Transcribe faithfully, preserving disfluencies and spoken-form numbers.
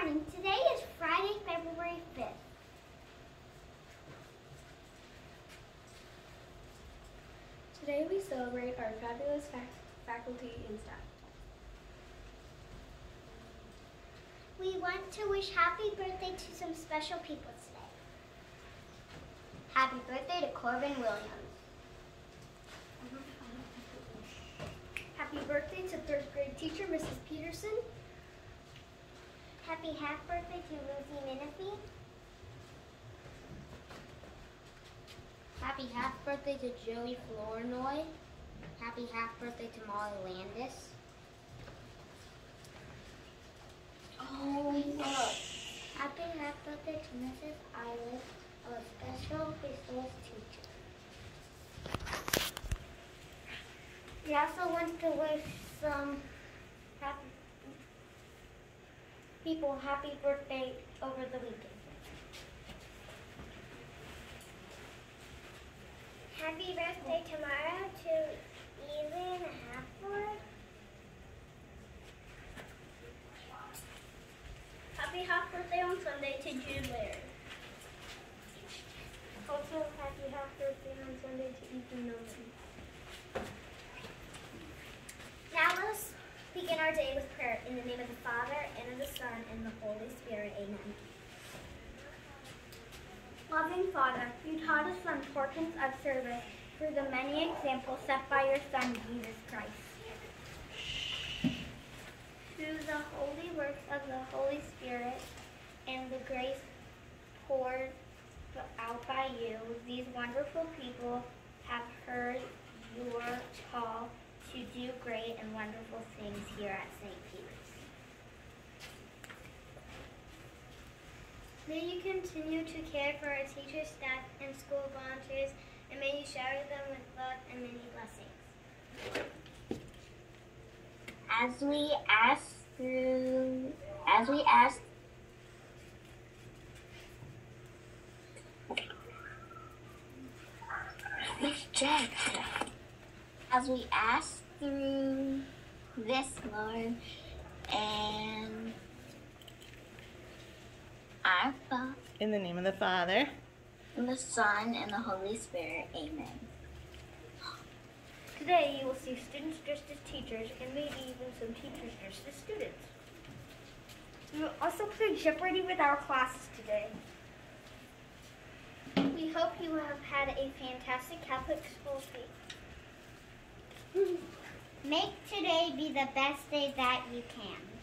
morning. Today is Friday, February fifth. Today we celebrate our fabulous fac faculty and staff. We want to wish happy birthday to some special people today. Happy birthday to Corbin Williams. Happy birthday to third grade teacher, Missus Peterson. Happy half birthday to Lucy Menifee. Happy half birthday to Joey Flournoy. Happy half birthday to Molly Landis. Oh, look. Happy half birthday to Missus Eilish, our special resource teacher. We also want to wish some happy people happy birthday over the weekend. Happy birthday tomorrow to Ethan Hafford. Happy half birthday on Sunday to Jude Laird. Also, happy half birthday on Sunday to Ethan Nolan. Now let us begin our day with prayer in the name of the Father, and of the Son, and the Holy Spirit. Amen. Loving Father, you taught us the importance of service through the many examples set by your Son, Jesus Christ. Through the holy works of the Holy Spirit and the grace poured out by you, these wonderful people have heard your call to do great and wonderful things here at Saint Peter's. May you continue to care for our teachers, staff, and school volunteers, and may you shower them with love and many blessings. As we ask through, as we ask, as we ask through this, Lord, and our Father, in the name of the Father, and the Son, and the Holy Spirit. Amen. Today you will see students dressed as teachers, and maybe even some teachers dressed as students. We will also play Jeopardy with our classes today. We hope you have had a fantastic Catholic school week. Make today be the best day that you can.